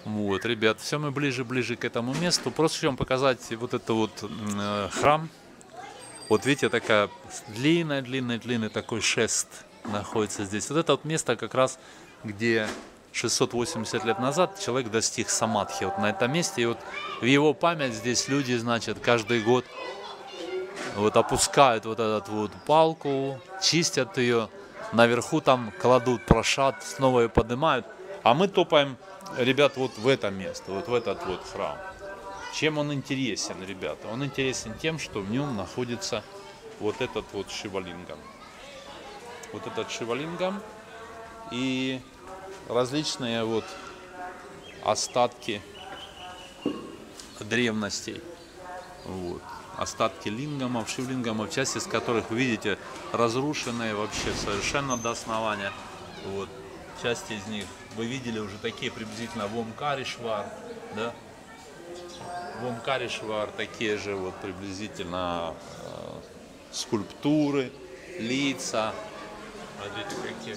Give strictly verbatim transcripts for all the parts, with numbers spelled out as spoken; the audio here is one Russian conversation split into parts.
Вот, ребят, все мы ближе-ближе к этому месту. Просто хочу вам показать вот это вот э, храм. Вот видите, такая длинная-длинная-длинный такой шест находится здесь. Вот это вот место как раз, где шестьсот восемьдесят лет назад человек достиг самадхи. Вот на этом месте. И вот в его память здесь люди, значит, каждый год вот опускают вот эту вот палку, чистят ее. Наверху там кладут прошат, снова ее поднимают. А мы топаем, ребят, вот в это место, вот в этот вот храм. Чем он интересен, ребята? Он интересен тем, что в нем находится вот этот вот шивалингам. Вот этот шивалингам и различные вот остатки древностей. Вот. Остатки лингамов, шивлингамов, часть из которых вы видите разрушенные вообще совершенно до основания. Вот. Часть из них вы видели уже такие приблизительно в Омкаришвар, да? В Омкаришвар такие же вот приблизительно э, скульптуры, лица. Смотрите, какие.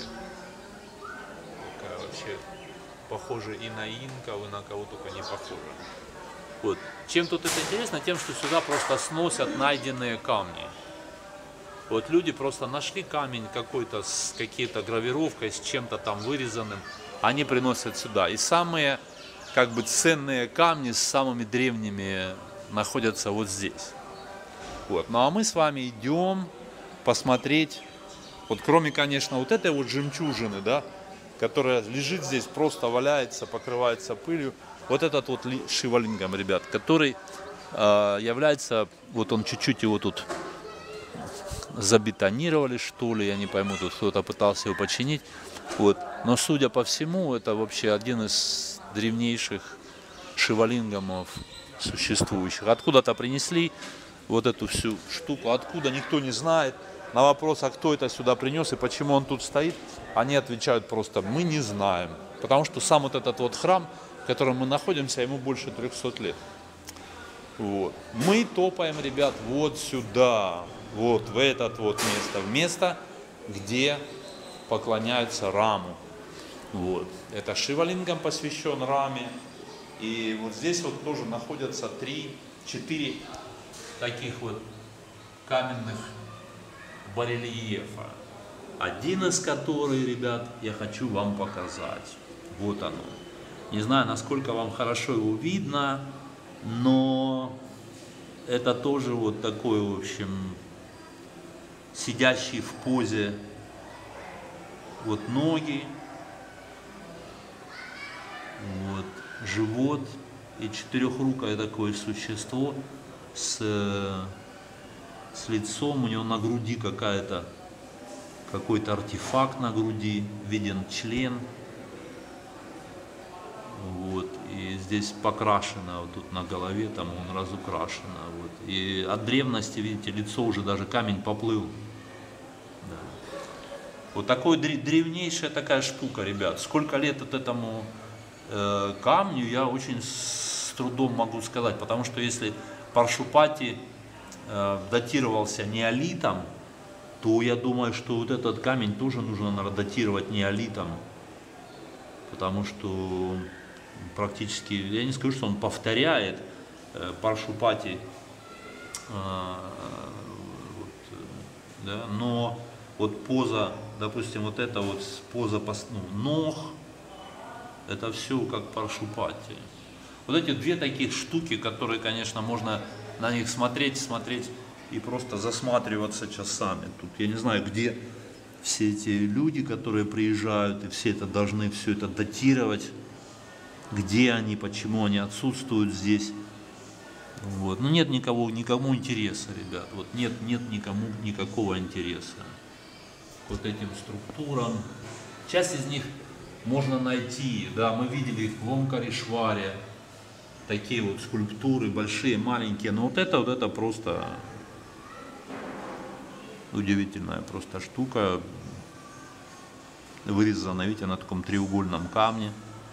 Такая вообще похоже и на инков, и на кого только не похоже. Вот. Чем тут это интересно? Тем, что сюда просто сносят найденные камни. Вот люди просто нашли камень какой-то с какой-то гравировкой, с чем-то там вырезанным. Они приносят сюда. И самые как бы ценные камни с самыми древними находятся вот здесь. Вот. Ну а мы с вами идем посмотреть. Вот кроме, конечно, вот этой вот жемчужины, да, которая лежит здесь, просто валяется, покрывается пылью. Вот этот вот шивалингам, ребят, который э, является, вот он чуть-чуть его тут забетонировали, что ли, я не пойму, тут кто-то пытался его починить. Вот. Но судя по всему, это вообще один из древнейших шивалингамов существующих. Откуда-то принесли вот эту всю штуку, откуда никто не знает. На вопрос, а кто это сюда принес и почему он тут стоит, они отвечают просто: мы не знаем. Потому что сам вот этот вот храм, в котором мы находимся, ему больше трёхсот лет. Вот. Мы топаем, ребят, вот сюда, вот в этот вот место, в место, где поклоняются Раму. Вот. Это Шивалингам посвящен Раме. И вот здесь вот тоже находятся три, четыре таких вот каменных барельефа. Один из которых, ребят, я хочу вам показать. Вот оно. Не знаю, насколько вам хорошо его видно, но это тоже вот такой, в общем, сидящий в позе вот ноги, вот живот и четырехрукое такое существо с, с лицом, у него на груди какая-то какой-то артефакт на груди, виден член. Вот, и здесь покрашено, вот тут на голове, там он разукрашено. Вот. И от древности, видите, лицо уже даже камень поплыл. Да. Вот такой древнейшая такая штука, ребят. Сколько лет от этому э, камню, я очень с трудом могу сказать. Потому что если Паршупати э, датировался неолитом, то я думаю, что вот этот камень тоже нужно, наверное, датировать неолитом. Потому что практически, я не скажу, что он повторяет э, Паршупати, э, вот, да, но вот поза, допустим, вот это вот поза ну, ног, это все как Паршупати. Вот эти две таких штуки, которые, конечно, можно на них смотреть, смотреть и просто засматриваться часами. Тут я не знаю, где все эти люди, которые приезжают, и все это должны все это датировать, где они, почему они отсутствуют здесь. Вот. Ну нет никого, никому интереса, ребят. Вот нет, нет никому никакого интереса к вот этим структурам. Часть из них можно найти, да, мы видели их в Омкаришваре, такие вот скульптуры, большие, маленькие, но вот это, вот это просто удивительная просто штука, вырезана, видите, на таком треугольном камне,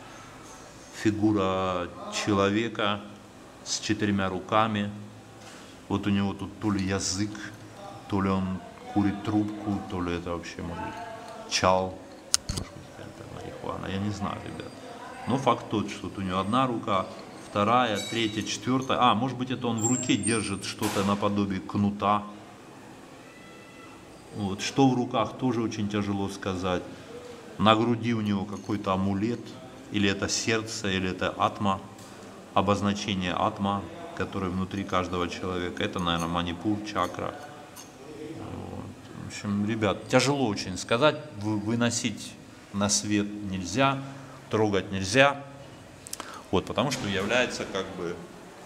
фигура человека с четырьмя руками, вот у него тут то ли язык, то ли он курит трубку, то ли это вообще, может быть, чал, может быть, это марихуана, я не знаю, ребят. Но факт тот, что вот у него одна рука, вторая, третья, четвертая. А, может быть, это он в руке держит что-то наподобие кнута. Вот. Что в руках, тоже очень тяжело сказать. На груди у него какой-то амулет. Или это сердце, или это атма. Обозначение атма, которое внутри каждого человека. Это, наверное, манипур, чакра. Вот. В общем, ребят, тяжело очень сказать. Выносить на свет нельзя, трогать нельзя. Вот, потому что является как бы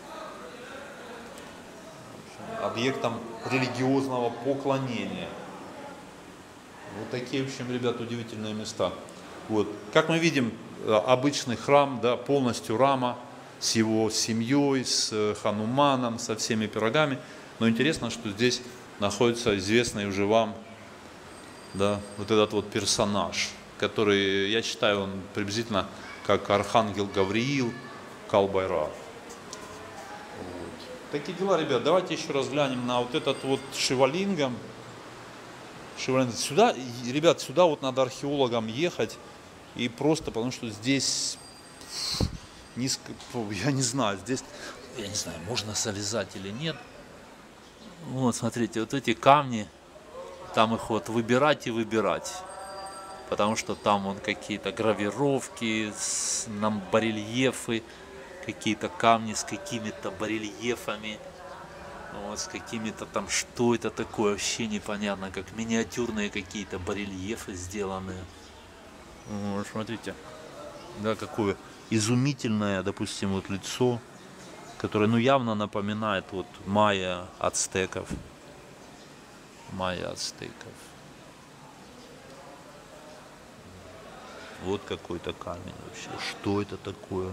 объектом религиозного поклонения. Вот такие, в общем, ребят, удивительные места. Вот. Как мы видим, обычный храм, да, полностью Рама, с его семьей, с Хануманом, со всеми пирогами. Но интересно, что здесь находится известный уже вам, да, вот этот вот персонаж, который, я считаю, он приблизительно как архангел Гавриил, Кал-Байрар. Вот. Такие дела, ребят. Давайте еще раз глянем на вот этот вот Шивалингам. Шивалингам. Сюда, ребят, сюда вот надо археологам ехать. И просто потому что здесь низко, я не знаю, здесь, я не знаю, можно залезать или нет. Вот, смотрите, вот эти камни, там их вот выбирать и выбирать. Потому что там вон какие-то гравировки, нам барельефы, какие-то камни с какими-то барельефами, вот, с какими-то там, что это такое, вообще непонятно, как миниатюрные какие-то барельефы сделанные. Вот, смотрите, да, какое изумительное, допустим, вот лицо, которое, ну, явно напоминает вот майя ацтеков, майя ацтеков. Вот какой-то камень вообще. Что это такое?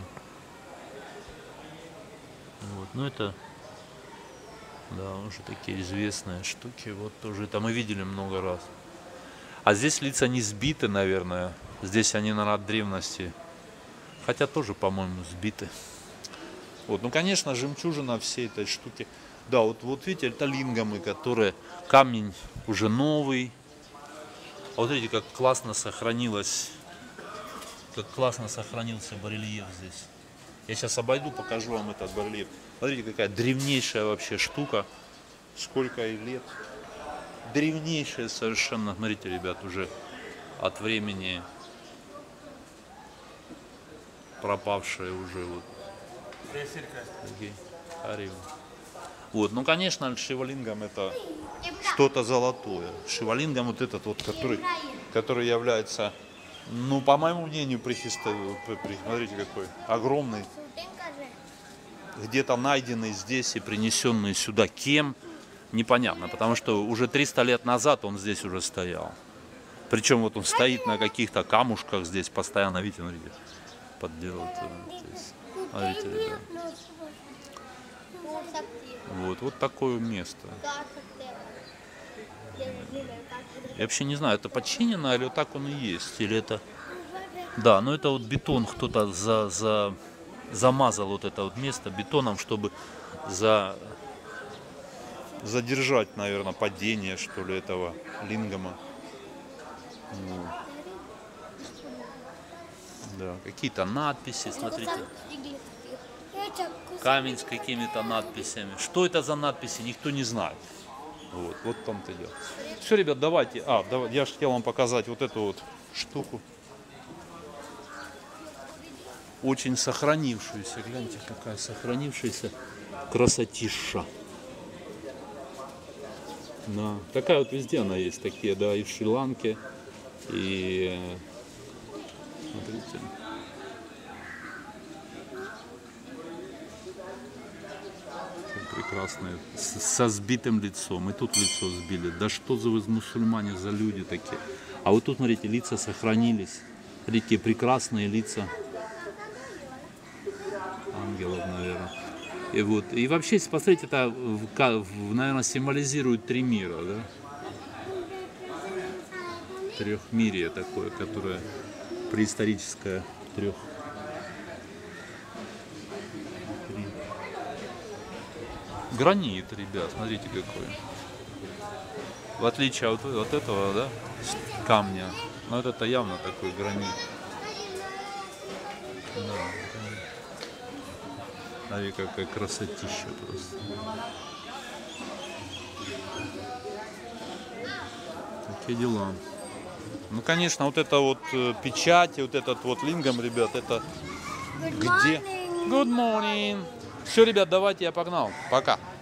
Вот, ну это, да, уже такие известные штуки. Вот тоже это мы видели много раз. А здесь лица не сбиты, наверное. Здесь они, наверное, от древности. Хотя тоже, по-моему, сбиты. Вот, ну, конечно, жемчужина всей этой штуки. Да, вот, вот видите, это лингамы, которые... Камень уже новый. А вот видите, как классно сохранилось... Как классно сохранился барельеф здесь. Я сейчас обойду, покажу вам этот барельеф. Смотрите, какая древнейшая вообще штука. Сколько ей лет. Древнейшая совершенно. Смотрите, ребят, уже от времени пропавшая уже вот. Вот, ну, конечно, Шивалингам это что-то золотое. Шивалингам вот этот вот, который, который является... Ну, по моему мнению, смотрите, какой огромный, где-то найденный здесь и принесенный сюда кем, непонятно, потому что уже триста лет назад он здесь уже стоял. Причем вот он стоит на каких-то камушках здесь постоянно, видите, смотрите, подделывают здесь. Смотрите, ребят. Вот, вот такое место. Я вообще не знаю, это подчинено или вот так он и есть, или это... Да, но это вот бетон кто-то за, за, замазал вот это вот место бетоном, чтобы за, задержать, наверное, падение, что ли, этого лингама. Вот. Да, какие-то надписи, смотрите. Камень с какими-то надписями. Что это за надписи, никто не знает. Вот, вот в том-то и дело. Все, ребят, давайте. А, давай, я же хотел вам показать вот эту вот штуку. Очень сохранившуюся. Гляньте, какая сохранившаяся красотища. Да. Такая вот везде она есть. Такие, да, и в Шри-Ланке. И смотрите. Прекрасные, со сбитым лицом. И тут лицо сбили. Да что за вы мусульмане за люди такие? А вот тут, смотрите, лица сохранились. Смотрите, прекрасные лица. Ангелов, наверное. И вот. И вообще, посмотрите, это, наверное, символизирует три мира, да? Трехмирие такое, которое преисторическое трех. Гранит, ребят, смотрите какой. В отличие от, от этого, да, камня. Но вот это явно такой гранит. Да. Ави, какая красотища просто. Такие дела. Ну, конечно, вот это вот э, печать, вот этот вот лингам, ребят, это Good где? morning. Good morning. Все, ребят, давайте, я погнал. Пока.